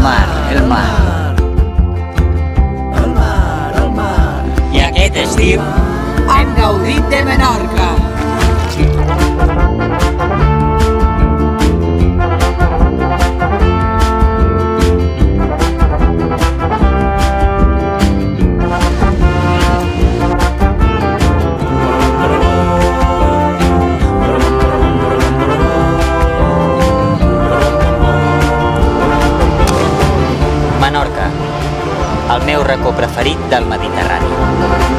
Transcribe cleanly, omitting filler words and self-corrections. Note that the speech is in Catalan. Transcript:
mar, el mar. El mar, el mar. I aquest estiu hem gaudit de Menorca. Menorca, el meu racó preferit del Mediterrani.